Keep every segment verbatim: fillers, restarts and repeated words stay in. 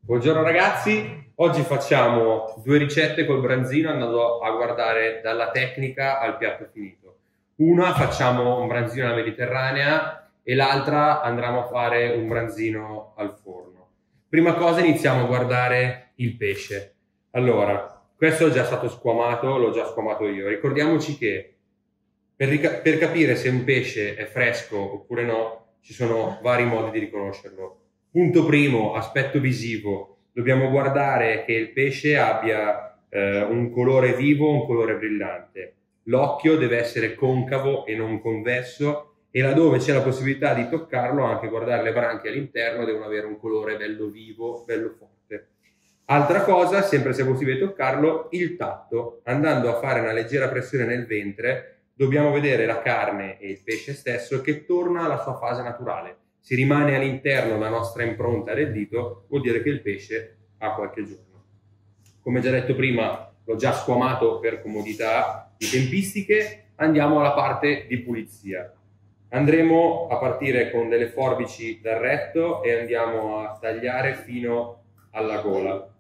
Buongiorno ragazzi, oggi facciamo due ricette col branzino andando a guardare dalla tecnica al piatto finito. Una facciamo un branzino alla mediterranea e l'altra andremo a fare un branzino al forno. Prima cosa iniziamo a guardare il pesce. Allora, questo è già stato squamato, l'ho già squamato io. Ricordiamoci che per, per capire se un pesce è fresco oppure no, ci sono vari modi di riconoscerlo. Punto primo, aspetto visivo. Dobbiamo guardare che il pesce abbia eh, un colore vivo, un colore brillante. L'occhio deve essere concavo e non convesso e laddove c'è la possibilità di toccarlo, anche guardare le branchie all'interno, devono avere un colore bello vivo, bello forte. Altra cosa, sempre se è possibile toccarlo, il tatto. Andando a fare una leggera pressione nel ventre, dobbiamo vedere la carne e il pesce stesso che torna alla sua fase naturale. Si rimane all'interno la nostra impronta del dito, vuol dire che il pesce ha qualche giorno. Come già detto prima, l'ho già squamato per comodità di tempistiche, andiamo alla parte di pulizia. Andremo a partire con delle forbici dal retto e andiamo a tagliare fino alla gola.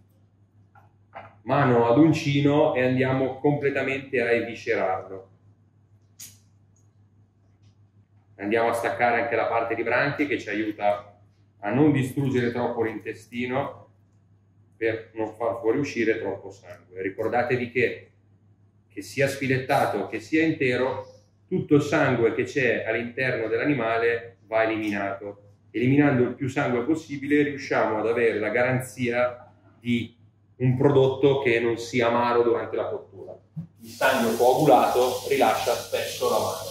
Mano ad uncino e andiamo completamente a eviscerarlo. Andiamo a staccare anche la parte di branchie che ci aiuta a non distruggere troppo l'intestino per non far fuoriuscire troppo sangue. Ricordatevi che, che sia sfilettato che sia intero, tutto il sangue che c'è all'interno dell'animale va eliminato. Eliminando il più sangue possibile riusciamo ad avere la garanzia di un prodotto che non sia amaro durante la cottura. Il sangue coagulato rilascia spesso l'amaro.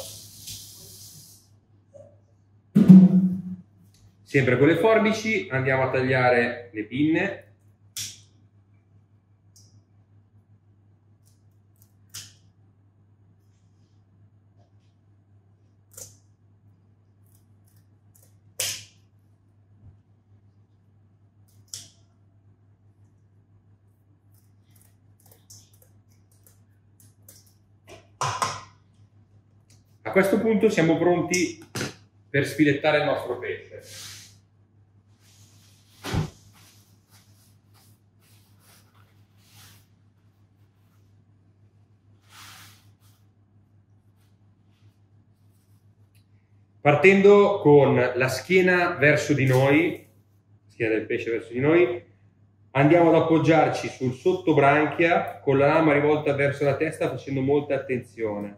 Sempre con le forbici andiamo a tagliare le pinne. A questo punto siamo pronti per sfilettare il nostro pesce. Partendo con la schiena verso di noi, schiena del pesce verso di noi, andiamo ad appoggiarci sul sottobranchia con la lama rivolta verso la testa facendo molta attenzione.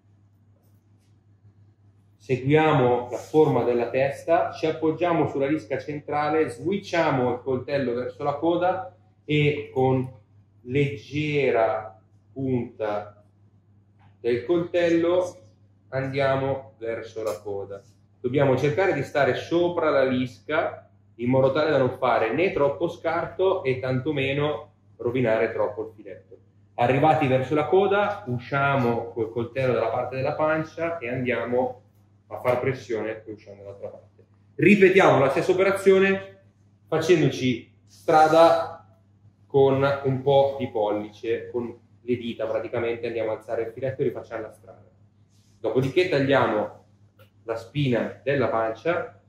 Seguiamo la forma della testa, ci appoggiamo sulla lisca centrale, switchiamo il coltello verso la coda e con leggera punta del coltello andiamo verso la coda. Dobbiamo cercare di stare sopra la lisca in modo tale da non fare né troppo scarto e tantomeno rovinare troppo il filetto. Arrivati verso la coda, usciamo col coltello dalla parte della pancia e andiamo a far pressione e usciamo dall'altra parte. Ripetiamo la stessa operazione facendoci strada con un po' di pollice, con le dita praticamente andiamo a alzare il filetto e rifacciamo la strada. Dopodiché tagliamo la spina della pancia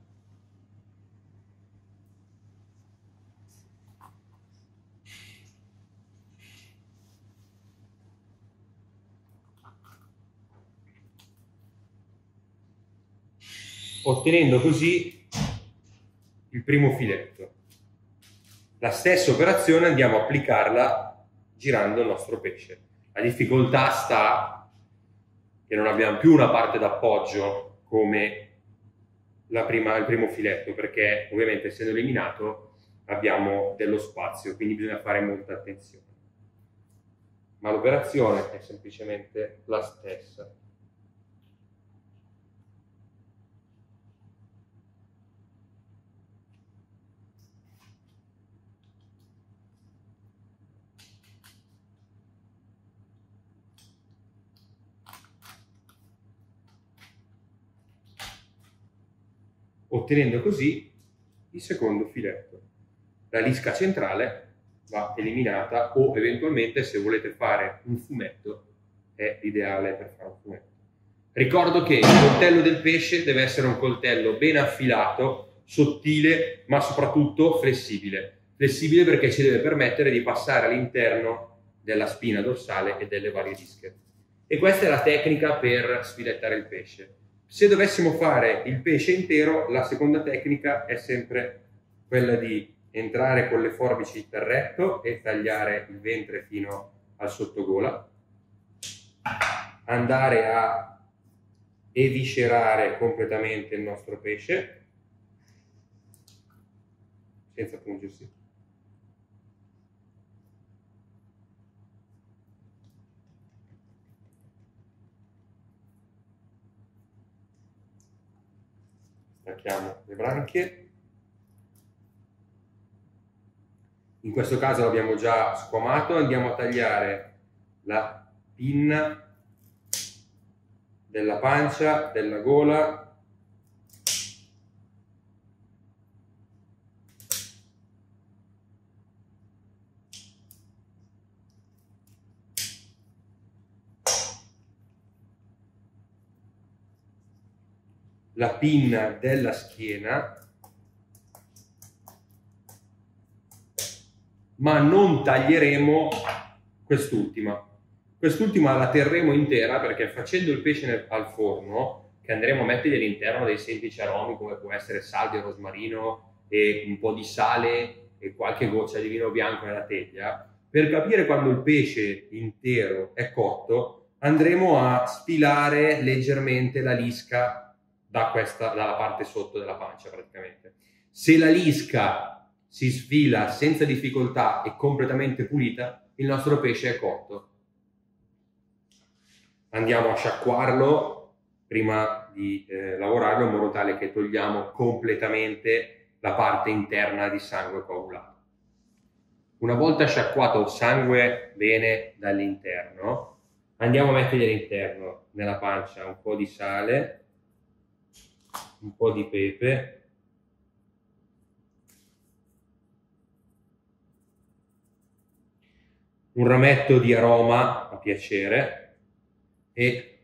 ottenendo così il primo filetto. La stessa operazione andiamo a applicarla girando il nostro pesce. La difficoltà sta che non abbiamo più una parte d'appoggio come la prima, il primo filetto, perché ovviamente essendo eliminato abbiamo dello spazio, quindi bisogna fare molta attenzione. Ma l'operazione è semplicemente la stessa. Ottenendo così il secondo filetto. La lisca centrale va eliminata o eventualmente se volete fare un fumetto è l'ideale per fare un fumetto. Ricordo che il coltello del pesce deve essere un coltello ben affilato, sottile ma soprattutto flessibile. flessibile perché ci deve permettere di passare all'interno della spina dorsale e delle varie lische. E questa è la tecnica per sfilettare il pesce. Se dovessimo fare il pesce intero, la seconda tecnica è sempre quella di entrare con le forbici per retto e tagliare il ventre fino al sottogola, andare a eviscerare completamente il nostro pesce senza pungersi. Stacchiamo le branchie. In questo caso l'abbiamo già squamato, andiamo a tagliare la pinna della pancia, della gola, la pinna della schiena, ma non taglieremo quest'ultima. Quest'ultima la terremo intera perché facendo il pesce nel, al forno, che andremo a mettere all'interno dei semplici aromi come può essere salvia, rosmarino e un po' di sale e qualche goccia di vino bianco nella teglia, per capire quando il pesce intero è cotto andremo a sfilare leggermente la lisca da questa, dalla parte sotto della pancia praticamente. Se la lisca si sfila senza difficoltà e completamente pulita, il nostro pesce è cotto. Andiamo a sciacquarlo prima di eh, lavorarlo in modo tale che togliamo completamente la parte interna di sangue coagulato. Una volta sciacquato il sangue bene dall'interno, andiamo a mettere all'interno nella pancia un po' di sale, un po' di pepe, un rametto di aroma a piacere e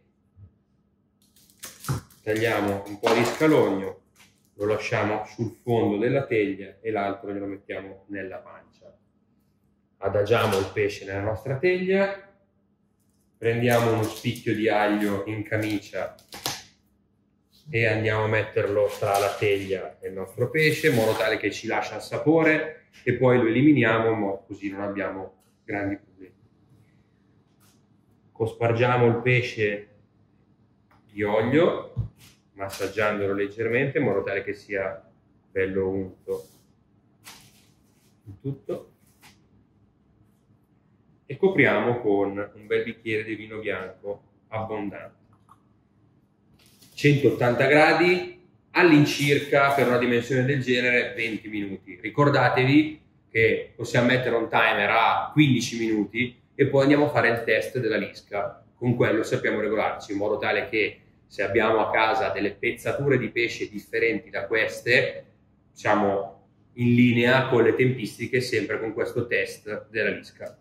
tagliamo un po' di scalogno, lo lasciamo sul fondo della teglia e l'altro glielo mettiamo nella pancia. Adagiamo il pesce nella nostra teglia, prendiamo uno spicchio di aglio in camicia e andiamo a metterlo tra la teglia e il nostro pesce in modo tale che ci lascia il sapore e poi lo eliminiamo in modo così non abbiamo grandi problemi. Cospargiamo il pesce di olio, massaggiandolo leggermente in modo tale che sia bello unto in tutto e copriamo con un bel bicchiere di vino bianco abbondante. centottanta gradi all'incirca per una dimensione del genere venti minuti. Ricordatevi che possiamo mettere un timer a quindici minuti e poi andiamo a fare il test della lisca. Con quello sappiamo regolarci in modo tale che se abbiamo a casa delle pezzature di pesce differenti da queste, siamo in linea con le tempistiche sempre con questo test della lisca.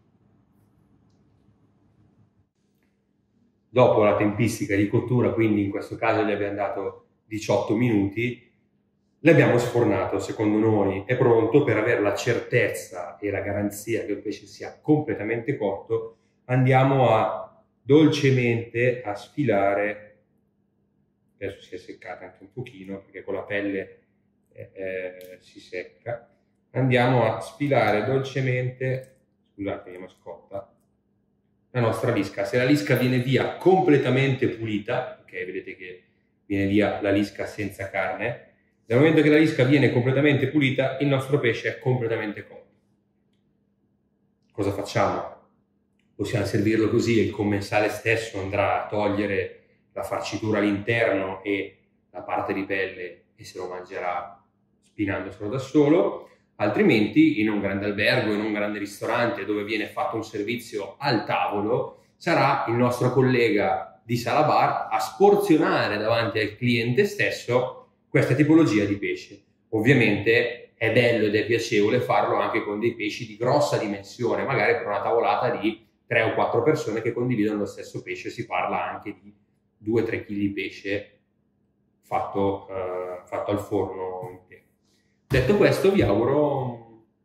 Dopo la tempistica di cottura, quindi in questo caso gli abbiamo dato diciotto minuti, l'abbiamo sfornato, secondo noi è pronto. Per avere la certezza e la garanzia che il pesce sia completamente cotto, andiamo a dolcemente a sfilare, adesso si è seccata anche un pochino perché con la pelle eh, eh, si secca, andiamo a sfilare dolcemente, scusate mi scotta, la nostra lisca. Se la lisca viene via completamente pulita, ok, vedete che viene via la lisca senza carne, nel momento che la lisca viene completamente pulita, il nostro pesce è completamente cotto. Cosa facciamo? Possiamo servirlo così e il commensale stesso andrà a togliere la farcitura all'interno e la parte di pelle e se lo mangerà spinandoselo da solo. Altrimenti in un grande albergo, in un grande ristorante dove viene fatto un servizio al tavolo, sarà il nostro collega di sala bar a sporzionare davanti al cliente stesso questa tipologia di pesce. Ovviamente è bello ed è piacevole farlo anche con dei pesci di grossa dimensione, magari per una tavolata di tre o quattro persone che condividono lo stesso pesce, si parla anche di due tre chili di pesce fatto, eh, fatto al forno intero. Detto questo, vi auguro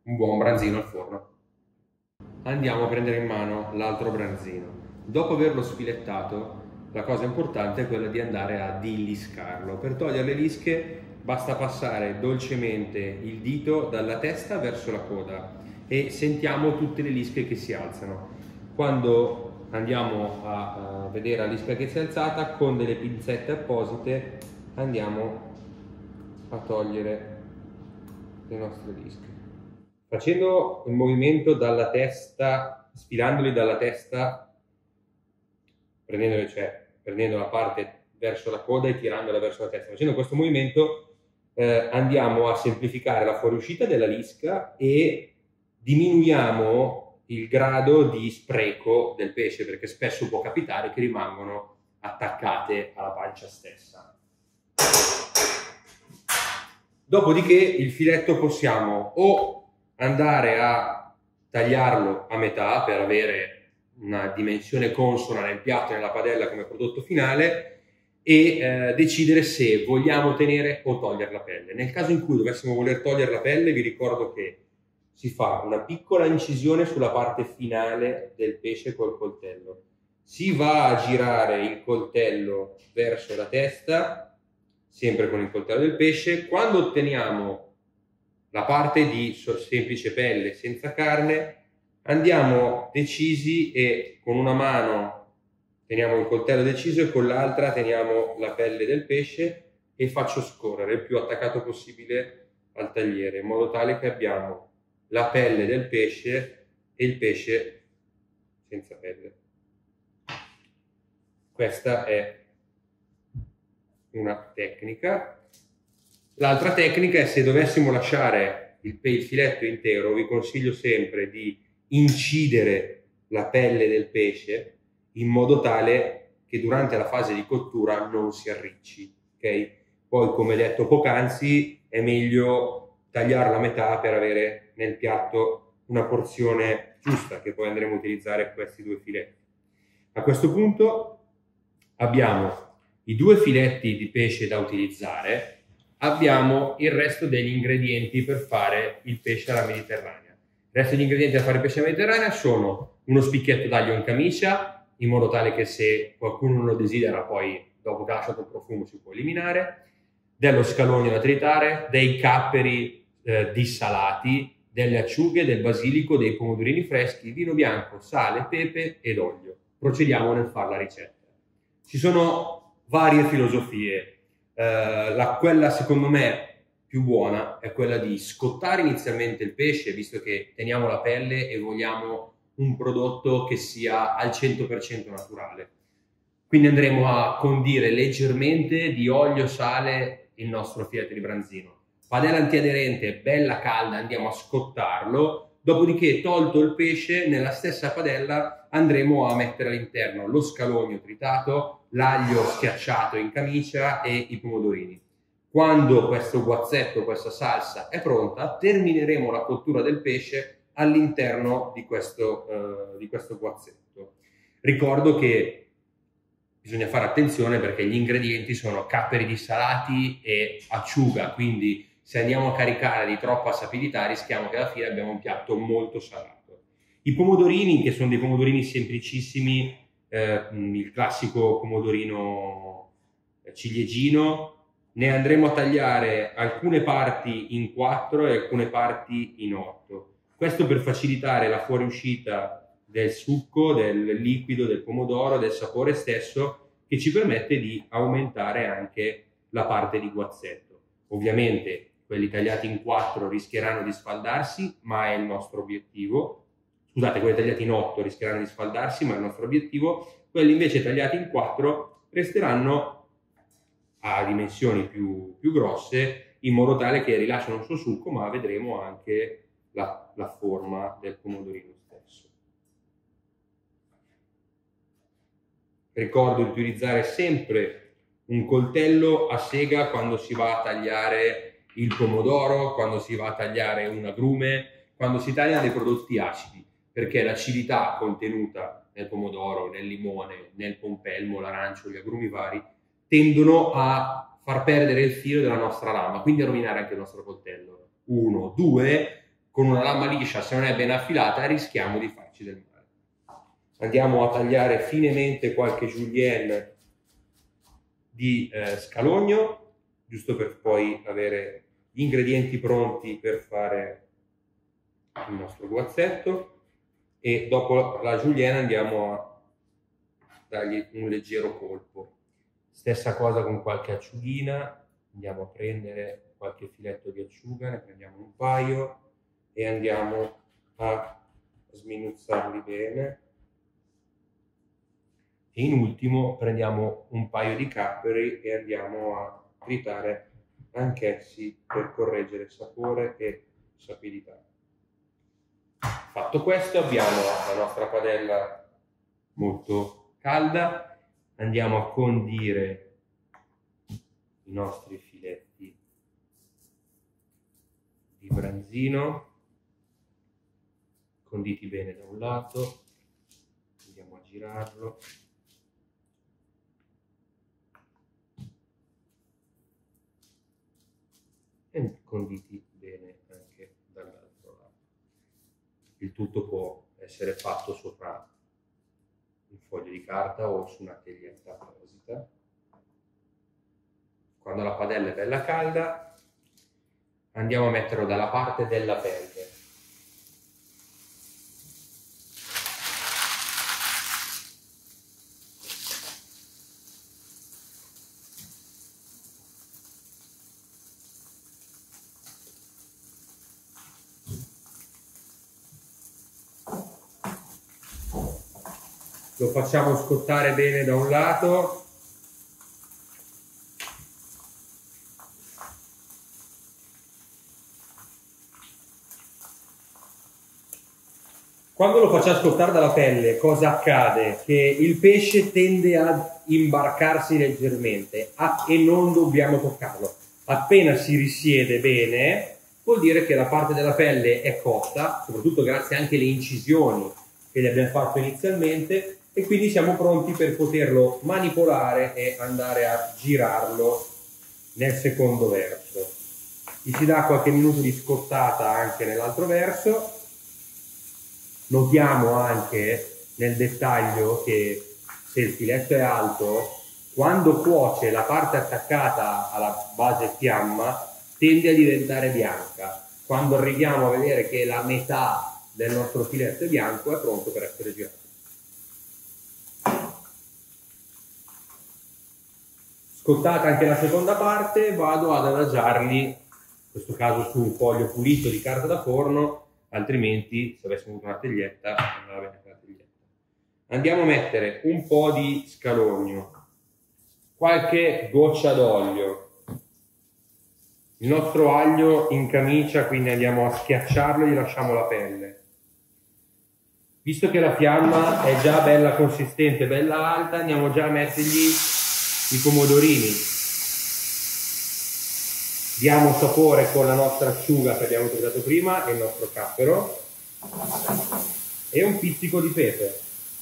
un buon branzino al forno. Andiamo a prendere in mano l'altro branzino. Dopo averlo sfilettato, la cosa importante è quella di andare a dilliscarlo. Per togliere le lische basta passare dolcemente il dito dalla testa verso la coda e sentiamo tutte le lische che si alzano. Quando andiamo a, a vedere la lisca che si è alzata, con delle pinzette apposite andiamo a togliere le nostre lische. Facendo il movimento dalla testa, sfilandoli dalla testa, prendendole, cioè prendendo la parte verso la coda e tirandola verso la testa. Facendo questo movimento eh, andiamo a semplificare la fuoriuscita della lisca e diminuiamo il grado di spreco del pesce, perché spesso può capitare che rimangono attaccate alla pancia stessa. Dopodiché il filetto possiamo o andare a tagliarlo a metà per avere una dimensione consona nel piatto e nella padella come prodotto finale e eh, decidere se vogliamo tenere o togliere la pelle. Nel caso in cui dovessimo voler togliere la pelle, vi ricordo che si fa una piccola incisione sulla parte finale del pesce col coltello. Si va a girare il coltello verso la testa, sempre con il coltello del pesce. Quando otteniamo la parte di semplice pelle senza carne, andiamo decisi e con una mano teniamo il coltello deciso e con l'altra teniamo la pelle del pesce e faccio scorrere il più attaccato possibile al tagliere, in modo tale che abbiamo la pelle del pesce e il pesce senza pelle. Questa è una tecnica. L'altra tecnica è, se dovessimo lasciare il, il filetto intero, vi consiglio sempre di incidere la pelle del pesce in modo tale che durante la fase di cottura non si arricci, ok? Poi, come detto poc'anzi, è meglio tagliarla a metà per avere nel piatto una porzione giusta, che poi andremo a utilizzare questi due filetti. A questo punto abbiamo i due filetti di pesce da utilizzare, abbiamo il resto degli ingredienti per fare il pesce alla mediterranea. Il resto degli ingredienti da fare il pesce alla mediterranea sono uno spicchietto d'aglio in camicia, in modo tale che se qualcuno non lo desidera, poi dopo che ha lasciato il profumo si può eliminare, dello scalogno da tritare, dei capperi eh, dissalati, delle acciughe, del basilico, dei pomodorini freschi, vino bianco, sale, pepe ed olio. Procediamo nel fare la ricetta. Ci sono varie filosofie. Uh, la, quella secondo me più buona è quella di scottare inizialmente il pesce, visto che teniamo la pelle e vogliamo un prodotto che sia al cento per cento naturale. Quindi andremo a condire leggermente di olio, sale il nostro filetto di branzino. Padella antiaderente bella calda, andiamo a scottarlo, dopodiché, tolto il pesce, nella stessa padella andremo a mettere all'interno lo scalogno tritato, l'aglio schiacciato in camicia e i pomodorini. Quando questo guazzetto, questa salsa è pronta, termineremo la cottura del pesce all'interno di questo, uh, di questo guazzetto. Ricordo che bisogna fare attenzione perché gli ingredienti sono capperi dissalati e acciuga, quindi se andiamo a caricare di troppa sapidità rischiamo che alla fine abbiamo un piatto molto salato. I pomodorini, che sono dei pomodorini semplicissimi, eh, il classico pomodorino ciliegino, ne andremo a tagliare alcune parti in quattro e alcune parti in otto. Questo per facilitare la fuoriuscita del succo, del liquido, del pomodoro, del sapore stesso, che ci permette di aumentare anche la parte di guazzetto. Ovviamente quelli tagliati in quattro rischieranno di sfaldarsi, ma è il nostro obiettivo. Scusate, quelli tagliati in otto rischieranno di sfaldarsi, ma è il nostro obiettivo. Quelli invece tagliati in quattro resteranno a dimensioni più, più grosse, in modo tale che rilasciano il suo succo, ma vedremo anche la, la forma del pomodorino stesso. Ricordo di utilizzare sempre un coltello a sega quando si va a tagliare il pomodoro, quando si va a tagliare un agrume, quando si tagliano dei prodotti acidi, perché l'acidità contenuta nel pomodoro, nel limone, nel pompelmo, l'arancio, gli agrumi vari, tendono a far perdere il filo della nostra lama, quindi a rovinare anche il nostro coltello. Uno. Due, con una lama liscia, se non è ben affilata, rischiamo di farci del male. Andiamo a tagliare finemente qualche julienne di eh, scalogno, giusto per poi avere gli ingredienti pronti per fare il nostro guazzetto, e dopo la julienne andiamo a dargli un leggero colpo. Stessa cosa con qualche acciughina, andiamo a prendere qualche filetto di acciuga, ne prendiamo un paio e andiamo a sminuzzarli bene. E in ultimo prendiamo un paio di capperi e andiamo a tritare anch'essi per correggere sapore e sapidità. Fatto questo, abbiamo la nostra padella molto calda, andiamo a condire i nostri filetti di branzino, conditi bene da un lato, andiamo a girarlo. E conditi bene anche dall'altro lato. Il tutto può essere fatto sopra un foglio di carta o su una teglietta apposita. Quando la padella è bella calda, andiamo a metterlo dalla parte della pelle. Lo facciamo scottare bene da un lato. Quando lo facciamo scottare dalla pelle, cosa accade? Che il pesce tende a imbarcarsi leggermente a, e non dobbiamo toccarlo. Appena si risiede bene, vuol dire che la parte della pelle è cotta, soprattutto grazie anche alle incisioni che gli abbiamo fatto inizialmente, e quindi siamo pronti per poterlo manipolare e andare a girarlo nel secondo verso. Gli si dà qualche minuto di scottata anche nell'altro verso. Notiamo anche nel dettaglio che se il filetto è alto, quando cuoce la parte attaccata alla base fiamma tende a diventare bianca. Quando arriviamo a vedere che la metà del nostro filetto è bianco, è pronto per essere girato. Scottata anche la seconda parte, vado ad adagiarli, in questo caso su un foglio pulito di carta da forno, altrimenti se avessimo avuto una teglietta andava bene la teglietta. Andiamo a mettere un po' di scalogno, qualche goccia d'olio, il nostro aglio in camicia, quindi andiamo a schiacciarlo e gli lasciamo la pelle. Visto che la fiamma è già bella consistente, bella alta, andiamo già a mettergli i pomodorini. Diamo sapore con la nostra acciuga che abbiamo utilizzato prima e il nostro cappero e un pizzico di pepe.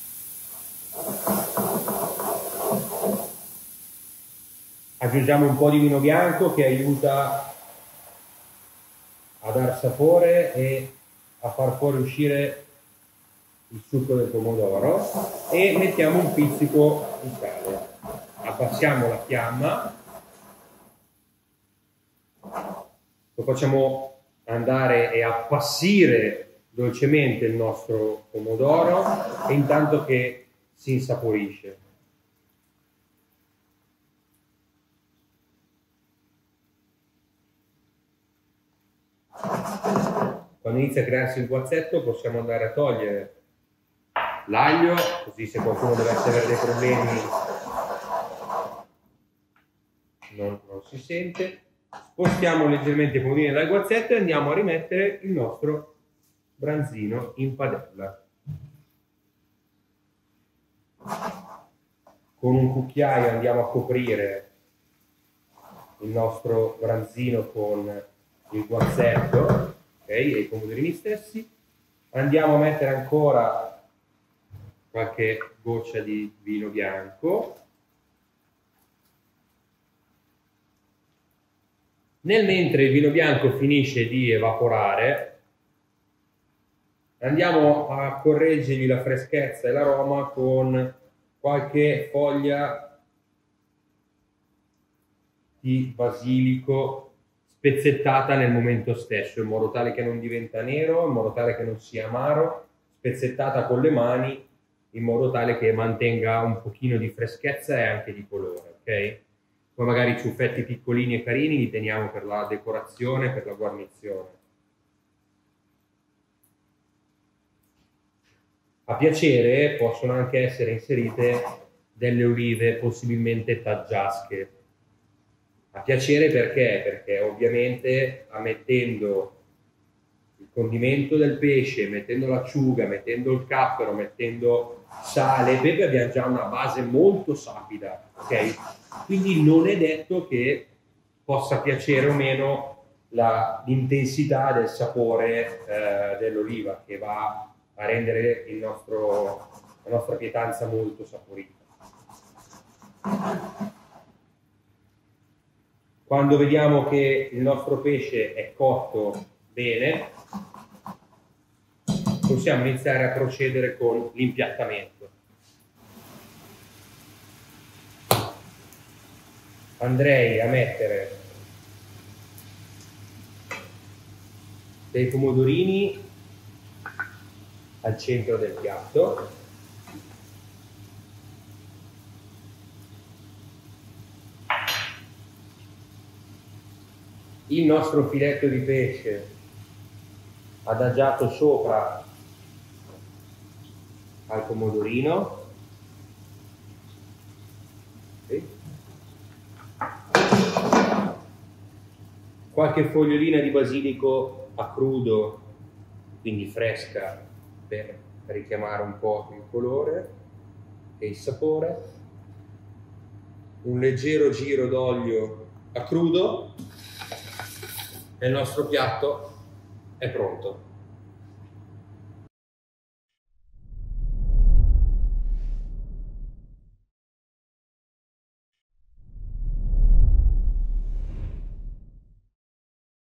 Aggiungiamo un po' di vino bianco che aiuta a dar sapore e a far fuori uscire il succo del pomodoro, e mettiamo un pizzico di sale. Abbassiamo la fiamma, lo facciamo andare e appassire dolcemente il nostro pomodoro, e intanto che si insaporisce. Quando inizia a crearsi il guazzetto possiamo andare a togliere l'aglio, così se qualcuno dovesse avere dei problemi non, non si sente. Spostiamo leggermente i pomodorini dal guazzetto e andiamo a rimettere il nostro branzino in padella. Con un cucchiaio andiamo a coprire il nostro branzino con il guazzetto, ok, e i pomodorini stessi. Andiamo a mettere ancora qualche goccia di vino bianco. Nel mentre il vino bianco finisce di evaporare, Andiamo a correggergli la freschezza e l'aroma con qualche foglia di basilico spezzettata nel momento stesso, in modo tale che non diventa nero, in modo tale che non sia amaro, spezzettata con le mani, in modo tale che mantenga un pochino di freschezza e anche di colore, ok? Poi magari i ciuffetti piccolini e carini li teniamo per la decorazione, per la guarnizione. A piacere possono anche essere inserite delle olive possibilmente taggiasche. A piacere perché? Perché ovviamente mettendo il condimento del pesce, mettendo l'acciuga, mettendo il cappero, mettendo sale e pepe abbiamo già una base molto sapida, ok? Quindi non è detto che possa piacere o meno l'intensità del sapore eh, dell'oliva, che va a rendere il nostro, la nostra pietanza molto saporita. Quando vediamo che il nostro pesce è cotto bene, possiamo iniziare a procedere con l'impiattamento. Andrei a mettere dei pomodorini al centro del piatto, il nostro filetto di pesce adagiato sopra al pomodorino, okay. Qualche fogliolina di basilico a crudo, quindi fresca, per richiamare un po' il colore e il sapore, un leggero giro d'olio a crudo e il nostro piatto è pronto.